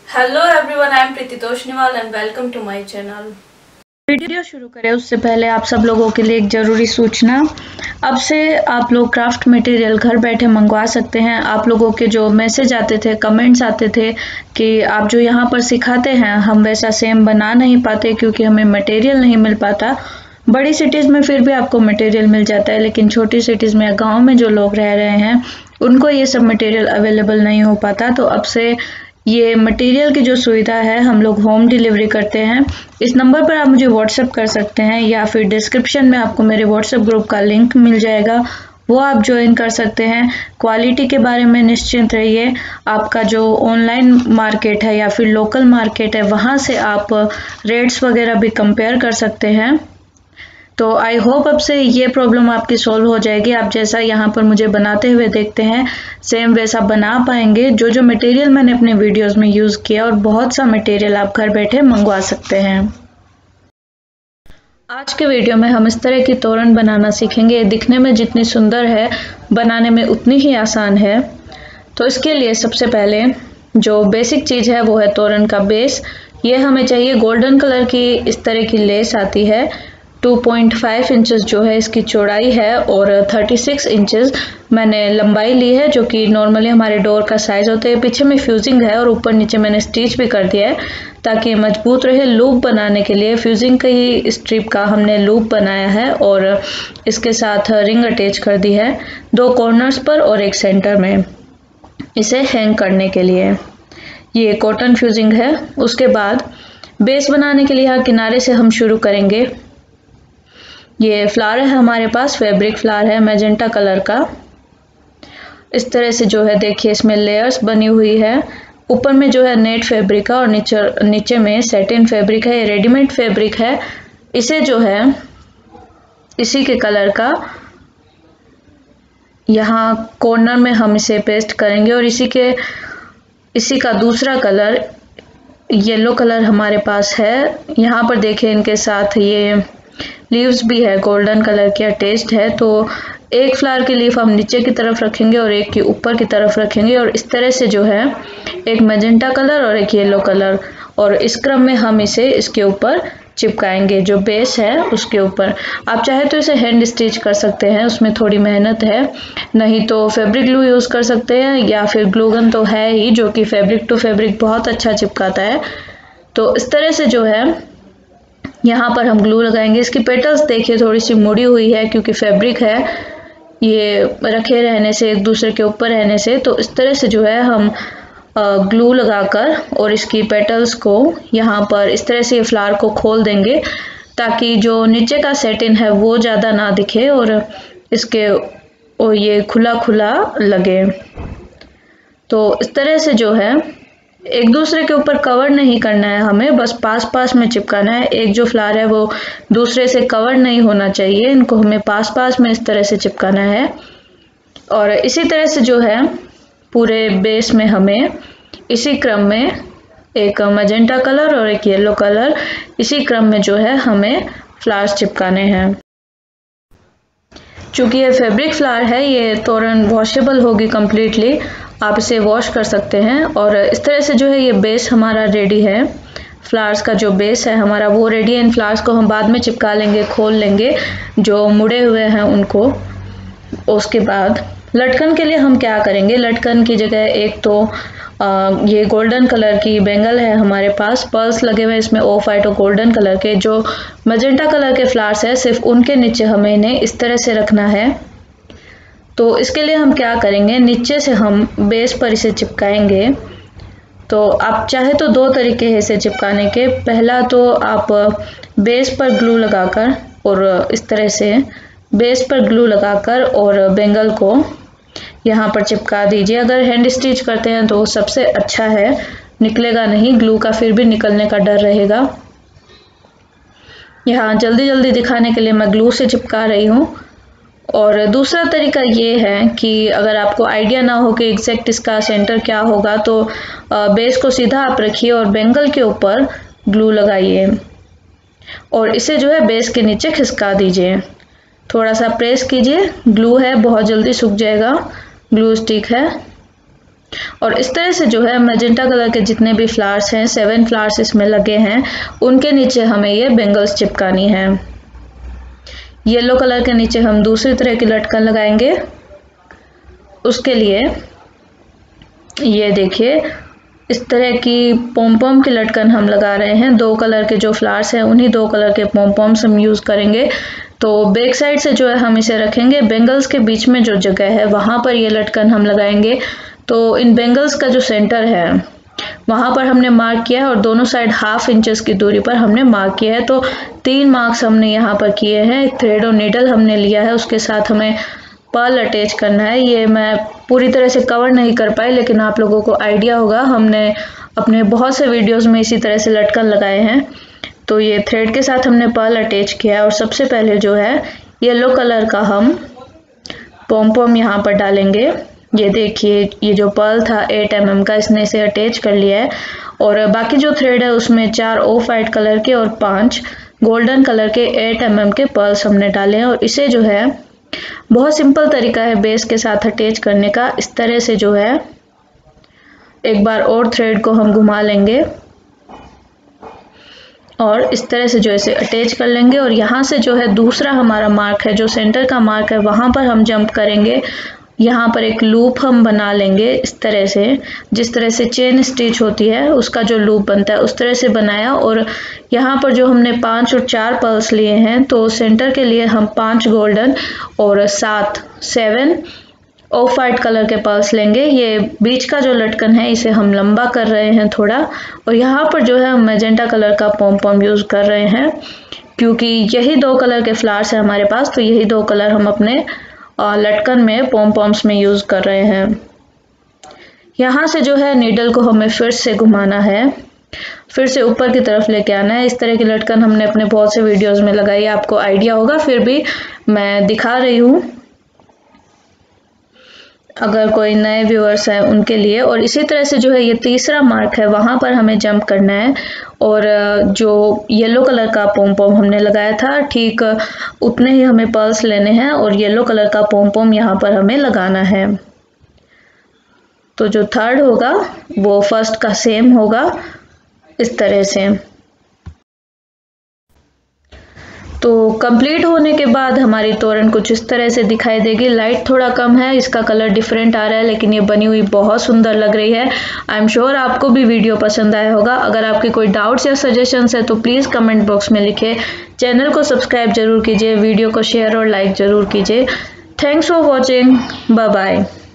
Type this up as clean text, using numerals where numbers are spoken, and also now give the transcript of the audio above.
Hello everyone, I am Preeti Toshniwal and welcome to my channel. Video शुरू करें उससे पहले आप सब लोगों के लिए एक ज़रूरी सूचना। अब से आप लोग क्राफ्ट मटेरियल घर बैठे मंगवा सकते हैं। आप लोगों के जो मैसेज आते थे, कमेंट्स आते थे कि आप जो यहाँ पर सिखाते हैं हम वैसा सेम बना नहीं पाते क्योंकि हमें मटेरियल नहीं मिल पाता। बड़ी सिटीज़ में फिर भी आपको मटेरियल मिल जाता है, लेकिन छोटी सिटीज़ में या गाँव में जो लोग रह रहे हैं उनको ये सब मटेरियल अवेलेबल नहीं हो पाता। तो अब से ये मटेरियल की जो सुविधा है हम लोग होम डिलीवरी करते हैं। इस नंबर पर आप मुझे व्हाट्सएप कर सकते हैं या फिर डिस्क्रिप्शन में आपको मेरे व्हाट्सएप ग्रुप का लिंक मिल जाएगा, वो आप ज्वाइन कर सकते हैं। क्वालिटी के बारे में निश्चिंत रहिए। आपका जो ऑनलाइन मार्केट है या फिर लोकल मार्केट है वहाँ से आप रेट्स वगैरह भी कंपेयर कर सकते हैं। तो आई होप अब से ये प्रॉब्लम आपकी सॉल्व हो जाएगी। आप जैसा यहाँ पर मुझे बनाते हुए देखते हैं सेम वैसा बना पाएंगे। जो जो मटेरियल मैंने अपने वीडियोस में यूज़ किया और बहुत सा मटेरियल आप घर बैठे मंगवा सकते हैं। आज के वीडियो में हम इस तरह की तोरण बनाना सीखेंगे। दिखने में जितनी सुंदर है बनाने में उतनी ही आसान है। तो इसके लिए सबसे पहले जो बेसिक चीज़ है वो है तोरण का बेस। ये हमें चाहिए गोल्डन कलर की इस तरह की लेस आती है। 2.5 इंचेस जो है इसकी चौड़ाई है और 36 इंचेस मैंने लंबाई ली है, जो कि नॉर्मली हमारे डोर का साइज होता है। पीछे में फ्यूजिंग है और ऊपर नीचे मैंने स्टिच भी कर दिया है ताकि मजबूत रहे। लूप बनाने के लिए फ्यूजिंग का ही स्ट्रिप का हमने लूप बनाया है और इसके साथ रिंग अटैच कर दी है 2 कॉर्नर्स पर और एक सेंटर में, इसे हैंग करने के लिए। ये कॉटन फ्यूजिंग है। उसके बाद बेस बनाने के लिए यहाँ किनारे से हम शुरू करेंगे। ये फ्लावर है हमारे पास, फैब्रिक फ्लावर है मैजेंटा कलर का। इस तरह से जो है देखिए इसमें लेयर्स बनी हुई है। ऊपर में जो है नेट फैब्रिक है और नीचे में सैटिन फैब्रिक है। ये रेडीमेड फैब्रिक है। इसे जो है इसी के कलर का यहाँ कॉर्नर में हम इसे पेस्ट करेंगे और इसी का दूसरा कलर येलो कलर हमारे पास है। यहाँ पर देखिए इनके साथ ये लीव्स भी है, गोल्डन कलर की अटैच्ड है। तो एक फ्लावर की लीफ हम नीचे की तरफ रखेंगे और एक की ऊपर की तरफ रखेंगे और इस तरह से जो है एक मैजेंटा कलर और एक येलो कलर, और इस क्रम में हम इसे इसके ऊपर चिपकाएंगे जो बेस है उसके ऊपर। आप चाहे तो इसे हैंड स्टिच कर सकते हैं, उसमें थोड़ी मेहनत है, नहीं तो फैब्रिक ग्लू यूज़ कर सकते हैं या फिर ग्लू गन तो है ही जो कि फैब्रिक टू फैब्रिक बहुत अच्छा चिपकाता है। तो इस तरह से जो है यहाँ पर हम ग्लू लगाएंगे। इसकी पेटल्स देखिए थोड़ी सी मुड़ी हुई है क्योंकि फैब्रिक है, ये रखे रहने से एक दूसरे के ऊपर रहने से। तो इस तरह से जो है हम ग्लू लगाकर और इसकी पेटल्स को यहाँ पर इस तरह से फ्लावर को खोल देंगे ताकि जो नीचे का सैटिन है वो ज़्यादा ना दिखे और ये खुला खुला लगे। तो इस तरह से जो है एक दूसरे के ऊपर कवर नहीं करना है हमें, बस पास पास में चिपकाना है। एक जो फ्लावर है वो दूसरे से कवर नहीं होना चाहिए, इनको हमें पास पास में इस तरह से चिपकाना है। और इसी तरह से जो है पूरे बेस में हमें इसी क्रम में एक मैजेंटा कलर और एक येलो कलर, इसी क्रम में जो है हमें फ्लावर्स चिपकाने हैं। चूँकि ये फैब्रिक फ्लावर है, ये तोरण वॉशेबल होगी कम्प्लीटली, आप इसे वॉश कर सकते हैं। और इस तरह से जो है ये बेस हमारा रेडी है। फ्लावर्स का जो बेस है हमारा वो रेडी है। इन फ्लावर्स को हम बाद में चिपका लेंगे, खोल लेंगे जो मुड़े हुए हैं उनको। उसके बाद लटकन के लिए हम क्या करेंगे, लटकन की जगह एक तो ये गोल्डन कलर की बेंगल है हमारे पास, पर्ल्स लगे हुए इसमें ऑफ वाइट और गोल्डन कलर के। जो मैजेंटा कलर के फ्लावर्स है सिर्फ उनके नीचे हमें इन्हें इस तरह से रखना है। तो इसके लिए हम क्या करेंगे, नीचे से हम बेस पर इसे चिपकाएंगे। तो आप चाहे तो 2 तरीके हैं इसे चिपकाने के। पहला तो आप बेस पर ग्लू लगाकर और इस तरह से बेस पर ग्लू लगाकर और बेंगल को यहाँ पर चिपका दीजिए। अगर हैंड स्टिच करते हैं तो सबसे अच्छा है, निकलेगा नहीं, ग्लू का फिर भी निकलने का डर रहेगा। यहाँ जल्दी जल्दी दिखाने के लिए मैं ग्लू से चिपका रही हूँ। और दूसरा तरीका ये है कि अगर आपको आइडिया ना हो कि एग्जैक्ट इसका सेंटर क्या होगा तो बेस को सीधा आप रखिए और बेंगल के ऊपर ग्लू लगाइए और इसे जो है बेस के नीचे खिसका दीजिए। थोड़ा सा प्रेस कीजिए, ग्लू है बहुत जल्दी सूख जाएगा, ग्लू स्टिक है। और इस तरह से जो है मैजेंटा कलर के जितने भी फ्लावर्स हैं, 7 फ्लावर्स इसमें लगे हैं, उनके नीचे हमें ये बेंगल्स चिपकानी है। येलो कलर के नीचे हम दूसरी तरह की लटकन लगाएंगे। उसके लिए ये देखिए इस तरह की पॉम की लटकन हम लगा रहे हैं। 2 कलर के जो फ्लावर्स हैं उन्हीं 2 कलर के पॉम्स हम यूज करेंगे। तो बैक साइड से जो है हम इसे रखेंगे, बेंगल्स के बीच में जो जगह है वहां पर ये लटकन हम लगाएंगे। तो इन बेंगल्स का जो सेंटर है वहां पर हमने मार्क किया है और दोनों साइड 1/2 इंचेस की दूरी पर हमने मार्क किया है। तो 3 मार्क्स हमने यहाँ पर किए हैं। थ्रेड और नीडल हमने लिया है, उसके साथ हमें पर्ल अटैच करना है। ये मैं पूरी तरह से कवर नहीं कर पाई, लेकिन आप लोगों को आइडिया होगा, हमने अपने बहुत से वीडियोस में इसी तरह से लटकन लगाए हैं। तो ये थ्रेड के साथ हमने पर्ल अटैच किया है और सबसे पहले जो है येलो कलर का हम पॉम यहाँ पर डालेंगे। ये देखिए ये जो पर्ल था 8 mm का, इसने इसे अटैच कर लिया है। और बाकी जो थ्रेड है उसमें 4 ऑफ वाइट कलर के और 5 गोल्डन कलर के 8 mm के पर्ल्स हमने डाले हैं। और इसे जो है बहुत सिंपल तरीका है बेस के साथ अटैच करने का। इस तरह से जो है एक बार और थ्रेड को हम घुमा लेंगे और इस तरह से जो इसे अटैच कर लेंगे। और यहाँ से जो है दूसरा हमारा मार्क है, जो सेंटर का मार्क है, वहां पर हम जंप करेंगे। यहाँ पर एक लूप हम बना लेंगे इस तरह से, जिस तरह से चेन स्टिच होती है उसका जो लूप बनता है उस तरह से बनाया। और यहाँ पर जो हमने 5 और 4 पर्ल्स लिए हैं, तो सेंटर के लिए हम 5 गोल्डन और 7 ऑफ वाइट कलर के पर्ल्स लेंगे। ये बीच का जो लटकन है इसे हम लंबा कर रहे हैं थोड़ा, और यहाँ पर जो है हम मैजेंटा कलर का पॉम यूज कर रहे हैं, क्योंकि यही 2 कलर के फ्लावर्स है हमारे पास, तो यही 2 कलर हम अपने लटकन में पॉम्स में यूज कर रहे हैं। यहाँ से जो है नीडल को हमें फिर से घुमाना है, फिर से ऊपर की तरफ लेके आना है। इस तरह की लटकन हमने अपने बहुत से वीडियोस में लगाई, आपको आइडिया होगा, फिर भी मैं दिखा रही हूँ अगर कोई नए व्यूअर्स हैं उनके लिए। और इसी तरह से जो है ये तीसरा मार्क है, वहां पर हमें जंप करना है और जो येलो कलर का पॉम हमने लगाया था ठीक उतने ही हमें पर्ल्स लेने हैं और येलो कलर का पॉम यहाँ पर हमें लगाना है। तो जो थर्ड होगा वो फर्स्ट का सेम होगा इस तरह से। तो कंप्लीट होने के बाद हमारी तोरण कुछ इस तरह से दिखाई देगी। लाइट थोड़ा कम है, इसका कलर डिफरेंट आ रहा है, लेकिन ये बनी हुई बहुत सुंदर लग रही है। आई एम श्योर आपको भी वीडियो पसंद आया होगा। अगर आपके कोई डाउट्स या सजेशंस है तो प्लीज़ कमेंट बॉक्स में लिखें। चैनल को सब्सक्राइब जरूर कीजिए, वीडियो को शेयर और लाइक जरूर कीजिए। Thanks for watching, bye bye.